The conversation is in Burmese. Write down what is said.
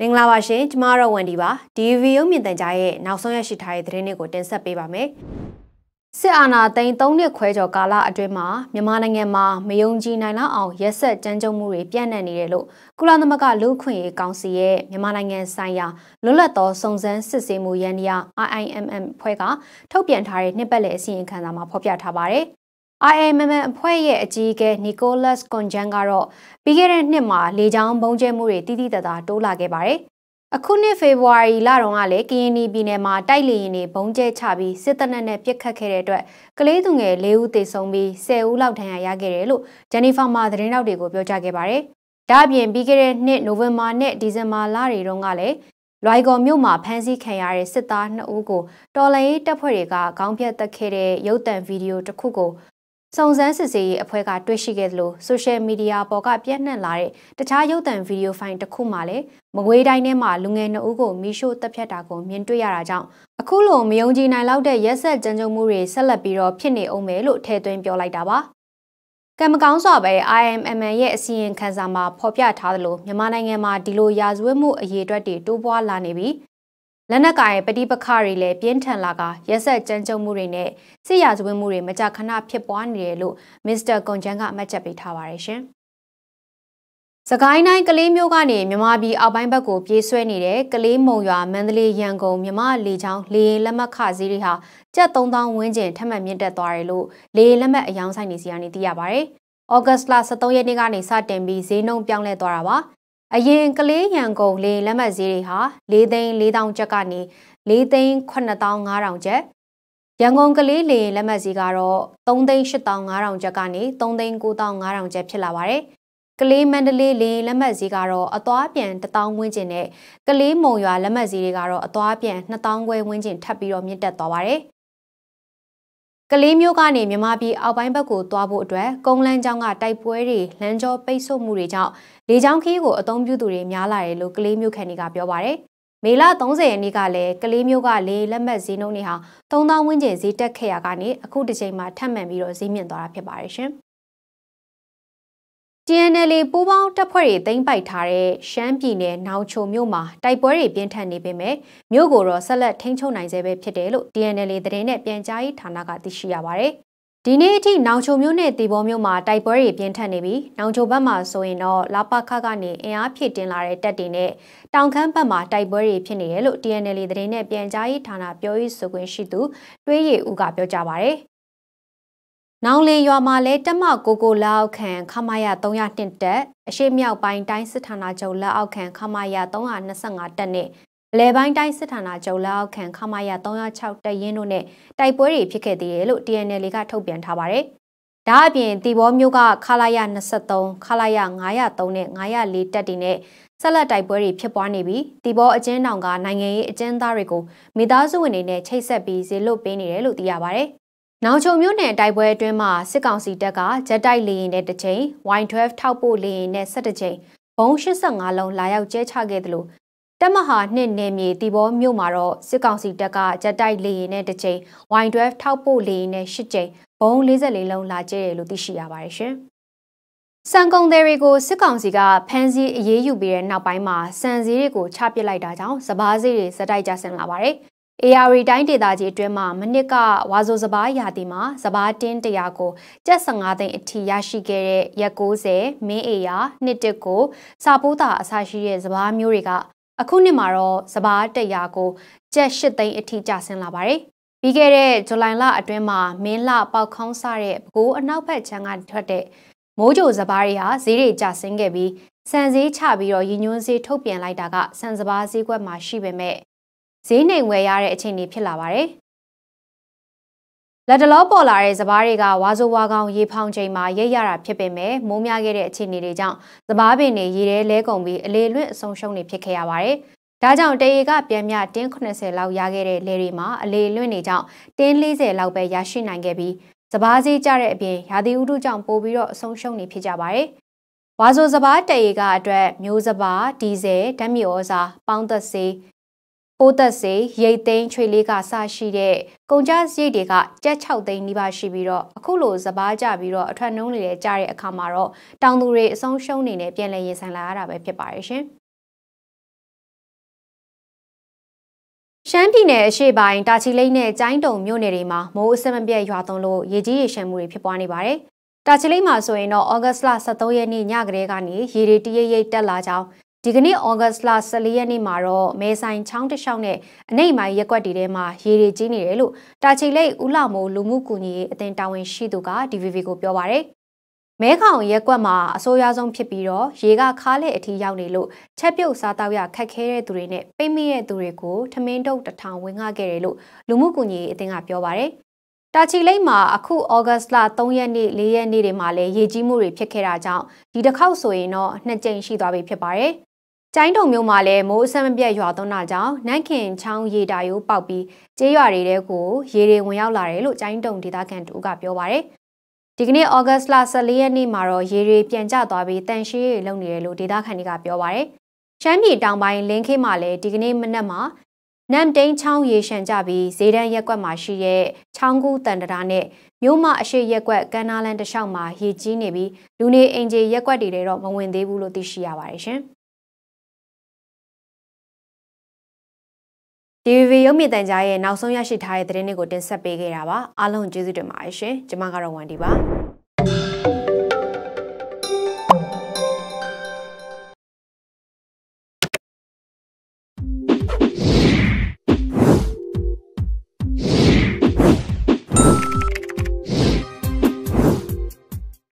မင်္ဂလာပါရှင်ကျမတို့ဝန်ဒီပါဒီဗီဒီယိုမြင်သံကြားရဲ့နောက်ဆုံးရရှိထားတဲ့သတင်းတွေကိုတင်ဆက်ပေးပါမယ်စစ်အာဏာသိမ်း3နှစ်ခွဲကျော်ကာလအတွင်းမှာမြန်မာနိုင်ငံမှာမယုံကြည်နိုင်လောက်အောင်ရက်ဆက်ကြမ်းကြုတ်မှုတွေပြန့်နှံ့နေတယ်လို့ကုလသမဂ္ဂလူ့အခွင့်အရေးကောင်စီရဲ့မြန်မာနိုင်ငံဆိုင်ရာလွတ်လပ်သောစုံစမ်းစစ်ဆေးမှုယန္တရား IIMM ဖွဲ့ကထုတ်ပြန်ထားတဲ့နှစ်ပတ်လည်အစီရင်ခံစာမှာဖော်ပြထားပါတယ်IIMM အဖွဲ့ရဲ့အကြီးအကဲ Nicholas Koumjian ကတော့ပြီးခဲ့တဲ့နှစ်မှာလေကြောင်းဘုံကျဲမှုတွေတိတိတသားတိုးလာခဲ့ပါတယ်။အခုနှစ်ဖေဖော်ဝါရီလတုန်းကလည်းကရင်ပြည်နယ်မှာတိုက်လေယာဉ်တွေဘုံကျဲချပြီးစစ်တပ်နဲ့ပစ်ခတ်ခဲ့တဲ့အတွက်ကလေးသူငယ်4ဦးသေဆုံးပြီး10ဦးလောက်ဒဏ်ရာရခဲ့တယ်လို့ဂျနီဖာမှာသတင်းတောက်တွေကိုပြောကြားခဲ့ပါတယ်။ဒါ့အပြင်ပြီးခဲ့တဲ့နှစ်နိုဝင်ဘာနဲ့ဒီဇင်ဘာလတွေတုန်းကလည်းလွိုင်ကော်မြို့မှာဖမ်းဆီးခံရတဲ့စစ်သား2ဦးကိုတော်လှန်ရေးတပ်ဖွဲ့တွေကခေါင်းဖြတ်တက်ခဲ့တဲ့ရုပ်သံဗီဒီယိုတစ်ခုကိုစုံစမ်းစစ်ဆေးရေးအဖွဲ့ကတွေ့ရှိခဲ့သလိုဆိုရှယ်မီဒီယာပေါ်ကပြန့်နှံ့လာတဲ့တခြားရုပ်သံဗီဒီယိုဖိုင်တစ်ခုမှလည်းမကွေးတိုင်းထဲမှာလူငယ်2ဦးကိုမီးရှို့တပ်ဖြတ်တာကိုမြင်တွေ့ရတာကြောင့်အခုလိုမယုံကြည်နိုင်လောက်တဲ့ရက်ဆက်ကြမ်းကြုတ်မှုတွေဆက်လက်ပြီးတော့ဖြစ်နေအောင်မယ်လို့ထည့်သွင်းပြောလိုက်တာပါကံမကောင်းစွာပဲ IIMM ရဲ့အစီရင်ခံစာမှာဖော်ပြထားသလိုမြန်မာနိုင်ငံမှာဒီလိုရာဇဝတ်မှုအရေးအတွက်တွေတိုးပွားလာနေပြီးလက်နက်ကိုင်ပဋိပက္ခတွေလည်းပြင်းထန်လာကရက်ဆက်ကြမ်းကြုတ်မှုတွေနဲ့စစ်ရာဇဝတ်မှုတွေမကြာခဏဖြစ်ပွားနေတယ်လို့မစ္စတာကွန်ဂျန်ကအမှတ်ချက်ပေးထားပါတယ်ရှင်။စကိုင်းတိုင်းကလေးမျိုးကနေမြန်မာပြည်အောက်ပိုင်းဘက်ကိုပြေးဆွဲနေတဲ့ကလေးမုံရွာမန္တလေးရန်ကုန်မြမလေချောင်းလေလက်မှတ်ခဈေးတွေဟာကျပ်3000ဝန်းကျင်ထပ်မံမြင့်တက်သွားတယ်လို့လေလက်မှတ်အယောင်ဆိုင်နေစီကနေသိရပါတယ်။ဩဂတ်စ်လ23ရက်နေ့ကနေစတင်ပြီးဈေးနှုန်းပြောင်းလဲသွားတာပါ။အရင်ကလေးရန်ကုန်လေလက်မှတ်ဈေးတွေဟာ4,400,000ကျပ်ကနေ4,85,000ကျပ်ရန်ကုန်ကလေးလေလက်မှတ်ဈေးကတော့3,85,000ကျပ်ကနေ3,95,000ကျပ်ဖြစ်လာပါတယ်။ကလေးမန္တလေးလေလက်မှတ်ဈေးကတော့အသွားပြန်1000ဝန်းကျင်နဲ့ကလေးမုံရွာလက်မှတ်ဈေးတွေကတော့အသွားပြန်2000ခွဲဝန်းကျင်ထပ်ပြီးတော့မြင့်တက်သွားပါတယ်။ကလေးမျိုးကနေမြန်မာပြည်အောက်ပိုင်းဘက်ကိုသွားဖို့အတွက်ကုန်းလန်းကျောင်းကတိုက်ပွဲတွေလမ်းကျောပိတ်ဆို့မှုတွေကြောင့်လေကြောင်းခီးကိုအသုံးပြုသူတွေများလာတယ်လို့ကလေးမျိုးခန့်တွေကပြောပါတယ်။မေလ30ရက်နေ့ကလည်းကလေးမျိုးကလေလက်မှတ်ဈေးနှုန်းတွေဟာ3000ဝန်းကျင်ဈေးတက်ခဲ့ရကနေအခုတစ်ချိန်မှာထပ်မံပြီးတော့ဈေးမြင့်သွားတာဖြစ်ပါတယ်ရှင်။ TNL ပူးပေါင်းတပ်ဖွဲ့တွေသိမ်းပိုက်ထားတဲ့ရှမ်းပြည်နယ်နောင်ချိုမြို့မှာတိုက်ပွဲတွေပြင်းထန်နေပေမဲ့မြို့ကိုတော့ဆက်လက်ထိန်းချုပ်နိုင်ဆဲပဲဖြစ်တယ်လို့ TNL သတင်းနဲ့ပြန်ကြားရေးဌာနကသိရှိရပါတယ်။ဒီနေ့အထိနောင်ချိုမြို့နဲ့တီဘောမြို့မှာတိုက်ပွဲတွေပြင်းထန်နေပြီးနောင်ချိုဘက်မှာဆိုရင်တော့လာပခကနေအင်အားဖြည့်တင်လာတဲ့တပ်တွေနဲ့တောင်ခမ်းဘက်မှာတိုက်ပွဲတွေဖြစ်နေတယ်လို့ TNL သတင်းနဲ့ပြန်ကြားရေးဌာနပြောရေးဆိုခွင့်ရှိသူတွေးရည်ဦးကပြောကြားပါတယ်။နောင်လင်ရွာမှာလဲတက်မကိုလက်အောက်ခံခမာယာ302တက်အရှိမြောက်ပိုင်းတိုင်းစစ်ဌာနချုပ်လက်အောက်ခံခမာယာ325တက်နဲ့အလဲပိုင်းတိုင်းစစ်ဌာနချုပ်လက်အောက်ခံခမာယာ306တက်ရင်းတို့နဲ့တိုက်ပွဲတွေဖြစ်ခဲ့သေးတယ်လို့ TNL ကထုတ်ပြန်ထားပါတယ်။ဒါအပြင်တီဘောမျိုးကခလာယာ23ခလာယာ903နဲ့904တက်တွေနဲ့ဆက်လက်တိုက်ပွဲတွေဖြစ်ပွားနေပြီးတီဘောအကျဉ်းတောင်ကနိုင်ငံရေးအကျဉ်းသားတွေကိုမိသားစုဝင်တွေနဲ့ချိတ်ဆက်ပြီးဇေလွတ်ပေးနေတယ်လို့သိရပါတယ်။နောင်ချုံမြို့နယ်တိုက်ပွဲအတွင်းမှာစစ်ကောင်စီတပ်ကဂျက်တိုက်လေယာဉ်နဲ့တစ်ကြိမ် Y12 ထောက်ပို့လေယာဉ်နဲ့17ကြိမ်ဘုံ85လုံးလာရောက်ကျဲချခဲ့တယ်လို့တပ်မဟာ2နယ်မြေတီဘောမြို့မှာတော့စစ်ကောင်စီတပ်ကဂျက်တိုက်လေယာဉ်နဲ့တစ်ကြိမ် Y12 ထောက်ပို့လေယာဉ်နဲ့8ကြိမ်ဘုံ44လုံးလာကျဲတယ်လို့သိရှိရပါတယ်ရှင်။စံကုန်တွေကိုစစ်ကောင်စီကဖမ်းဆီးအရေးယူပြီးတဲ့နောက်ပိုင်းမှာစံစည်းတွေကိုချပစ်လိုက်တာကြောင့်စပားစည်းတွေစတိုက်ကျဆင်းလာပါတယ်။ AR တိုင်းဒေသကြီးအတွင်းမှာမနစ်ကဝါဆိုစပားရာသီမှာစပားတင်း100ကိုကျပ်15သိန်းအထိရရှိခဲ့တဲ့ရက်90မင်းအေယာနှစ်တစ်ကိုစာပိုးတာအစရှိတဲ့စပားမျိုးတွေကအခုနှစ်မှာတော့စပား100ကိုကျပ်8သိန်းအထိကျဆင်းလာပါတယ်။ပြီးခဲ့တဲ့ဇူလိုင်လအတွင်းမှာမင်းလပေါက်ခေါင်းစတဲ့ဘကိုးအနောက်ဘက်ခြမ်းကထွက်တဲ့မိုးကြိုစပားတွေဟာဈေးတွေကျဆင်းခဲ့ပြီးစံဈေးချပြီးတော့ရည်ညွှန်းဈေးထုတ်ပြန်လိုက်တာကစံစပားဈေးကွက်မှာရှိပေမဲ့ဈေးနှိမ်ဝယ်ရတဲ့အခြေအနေဖြစ်လာပါတယ်။လက်တလောပေါ်လာတဲ့စပားတွေကဝါဆိုဝါကောင်ရေဖောင်ချိန်မှာရိတ်ရတာဖြစ်ပေမဲ့မိုးများခဲ့တဲ့အခြေအနေတွေကြောင့်စပားပင်တွေရေထဲလဲကုန်ပြီးအလေလွင့်အဆုံးရှုံးနေဖြစ်ခဲ့ရပါတယ်။ဒါကြောင့်တရေကပြန်မြတင်း80လောက်ရခဲ့တဲ့လေတွေမှာအလေလွင့်နေကြောင့်တင်း40လောက်ပဲရရှိနိုင်ခဲ့ပြီးစပားဈေးကျတဲ့အပြင်ရာသီဥတုကြောင့်ပိုပြီးတော့အဆုံးရှုံးနေဖြစ်ကြပါတယ်။ဝါဆိုစပားတရေကအတွက်မျိုးစပားဒီဇယ်ဓာတ်မြေဩဇာပေါင်းသက်ဆေးပိုးသက်စေရိတ်သိန်းချွေလေးကစရှိတဲ့ကုန်ကျစရိတ်တွေကကျပ်6သိန်းနီးပါးရှိပြီးတော့အခုလိုစပားကြပြီးတော့အထွက်နှုံးတွေကြတဲ့အခါမှာတော့တောင်သူတွေအဆုံးရှုံးနေနဲ့ပြန်လည်ရင်ဆိုင်လာရတာပဲဖြစ်ပါတယ်ရှင်။ရှမ်းပြည်နယ်အရှေ့ပိုင်းတာချီလိတ်နဲ့ကျိုင်းတုံမြို့နယ်တွေမှာမိုးအဆက်မပြတ်ရွာသွန်းလို့ရေကြီးရေရှမ်းမှုတွေဖြစ်ပွားနေပါတယ်။တာချီလိတ်မှာဆိုရင်တော့ဩဂတ်စ်လ23ရက်နေ့ညကတည်းကနေရေတွေတရိပ်ရိပ်တက်လာကြောင်းဒီကနေ့ဩဂတ်စ်လ14ရက်နေ့မှာတော့မဲဆိုင်ချောင်းတစ်လျှောက်နဲ့အနိမ့်မိုင်းရက်ကွက်တွေထဲမှာရေတွေကြီးနေတယ်လို့တာချီလိတ်ဦးလှမိုးလူမှုကူညီရေးအသင်းတာဝန်ရှိသူက DVB ကိုပြောပါတယ်။မဲခေါင်ရက်ကွက်မှာအဆိုးရွားဆုံးဖြစ်ပြီးတော့ရေကခါးလက်အထိရောက်နေလို့ချက်ပြုတ်စားတောက်ရခက်ခဲတဲ့သူတွေနဲ့ပိတ်မိတဲ့သူတွေကိုထမင်းတုပ်1000ဝင်ငှခဲ့တယ်လို့လူမှုကူညီရေးအသင်းကပြောပါတယ်။တာချီလိတ်မှာအခုဩဂတ်စ်လ3ရက်နေ့4ရက်နေ့တွေမှာလည်းရေကြီးမှုတွေဖြစ်ခဲ့တာကြောင့်ဒီတစ်ခေါက်ဆိုရင်တော့2ကြိမ်ရှိသွားပြီဖြစ်ပါတယ်။ကျိုင်းတုံမြို့မှာလည်းမိုးအဆက်မပြတ်ရွာသွန်းတာကြောင့်နန်းခင်ချောင်းရေတာရိုးပေါက်ပြီးကျေးရွာတွေထဲကိုရေတွေဝင်ရောက်လာတယ်လို့ကျိုင်းတုံဒေသခံတူကပြောပါတယ်။ဒီကနေ့ဩဂတ်စ်လ14ရက်နေ့မှာတော့ရေတွေပြန်ကျသွားပြီးတန်ရှင်းရေလုံနေတယ်လို့ဒေသခံတွေကပြောပါတယ်။ရှမ်းပြည်တောင်ပိုင်းလင်းခေးမှာလည်းဒီကနေ့မနက်မှာနမ်တိန်ချောင်းရေရှမ်းကြပြီးဇေဒန်ရက်ကွက်မှာရှိတဲ့ချောင်းကူးတန်တရာနဲ့မြို့မအရှိရက်ကွက်ကမ်းနားလန်းတစ်လျှောက်မှာရေကြီးနေပြီးလူနေအိမ်ခြေရက်ကွက်တွေထဲတော့မဝင်သေးဘူးလို့သိရှိရပါတယ်ရှင်။ DVB ရုပ်မြင်သံကြားရဲ့နောက်ဆုံးရရှိထားတဲ့သတင်းတွေကိုတင်ဆက်ပေးခဲ့တာပါအားလုံးကျေးဇူးတင်ပါတယ်ရှင်ကျွန်မကတော့ဝန်ဒီပါ